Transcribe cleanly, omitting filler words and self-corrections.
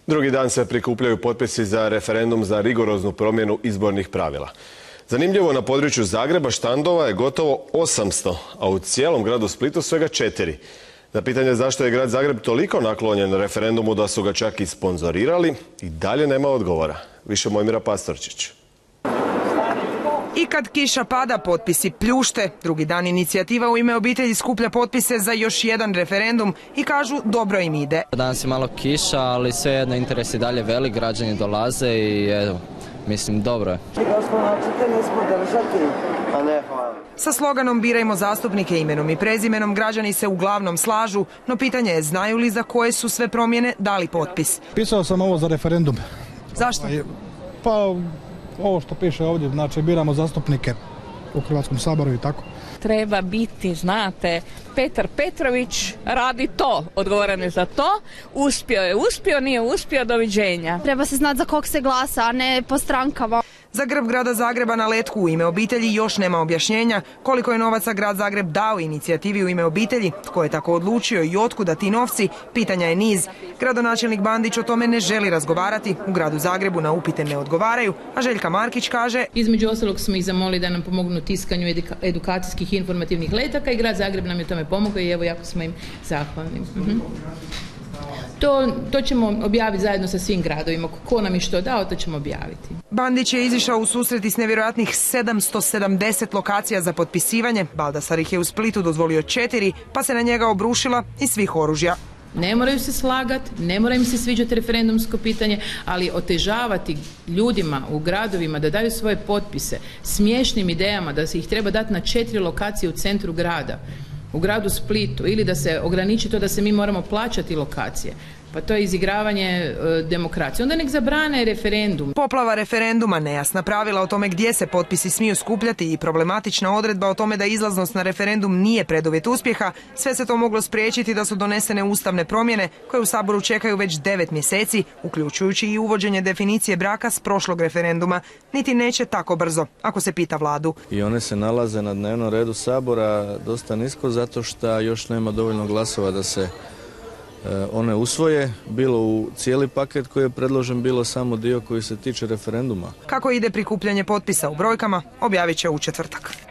Drugi dan se prikupljaju potpisi za referendum za rigoroznu promjenu izbornih pravila. Zanimljivo, na području Zagreba štandova je gotovo 800, a u cijelom gradu Splitu svega 4. Na pitanje zašto je grad Zagreb toliko naklonjen referendumu da su ga čak i sponzorirali, i dalje nema odgovora. Više Mojmira Pastorčić. I kad kiša pada, potpisi pljušte. Drugi dan inicijativa U ime obitelji skuplja potpise za još jedan referendum i kažu dobro im ide. Danas je malo kiša, ali svejedno interes je dalje velik, građani dolaze i evo, mislim dobro je. Sa sloganom Birajmo zastupnike imenom i prezimenom građani se uglavnom slažu, no pitanje je znaju li za koje su sve promjene dali potpis. Pisao sam ovo za referendum. Zašto? Pa ovo što piše ovdje, znači biramo zastupnike u Hrvatskom saboru i tako. Treba biti, znate, Petar Petrović radi to, odgovoran je za to, uspio, nije uspio, doviđenja. Treba se znati za kog se glasa, a ne po strankama. Za grb grada Zagreba na letku U ime obitelji još nema objašnjenja koliko je novaca grad Zagreb dao inicijativi U ime obitelji, tko je tako odlučio i otkuda ti novci, pitanja je niz. Gradonačelnik Bandić o tome ne želi razgovarati, u gradu Zagrebu na upite ne odgovaraju, a Željka Markić kaže: između ostalog smo ih zamolili da nam pomognu tiskanju edukacijskih i informativnih letaka i grad Zagreb nam je tome pomogao i evo jako smo im zahvalni. To ćemo objaviti zajedno sa svim gradovima. Ko nam je što dao, to ćemo objaviti. Bandić je izišao u susret s nevjerojatnih 770 lokacija za potpisivanje. Baldasar ih je u Splitu dozvolio 4, pa se na njega obrušila iz svih oružja. Ne moraju se slagati, ne mora im se sviđati referendumsko pitanje, ali otežavati ljudima u gradovima da daju svoje potpise smiješnim idejama da se ih treba dati na 4 lokacije u centru grada, u gradu Splitu, ili da se ograniči to da se mi moramo plaćati lokacije. Pa to je izigravanje demokracije. Onda nek zabrane referendum. Poplava referenduma, nejasna pravila o tome gdje se potpisi smiju skupljati i problematična odredba o tome da izlaznost na referendum nije preduvjet uspjeha, sve se to moglo spriječiti da su donesene ustavne promjene koje u Saboru čekaju već 9 mjeseci, uključujući i uvođenje definicije braka s prošlog referenduma. Niti neće tako brzo, ako se pita vladu. I one se nalaze na dnevnom redu Sabora dosta nisko zato što još nema dovoljno glasova da se one usvoje, bilo u cijeli paket koji je predložen, bilo samo dio koji se tiče referenduma. Kako ide prikupljanje potpisa u brojkama, objavit će u četvrtak.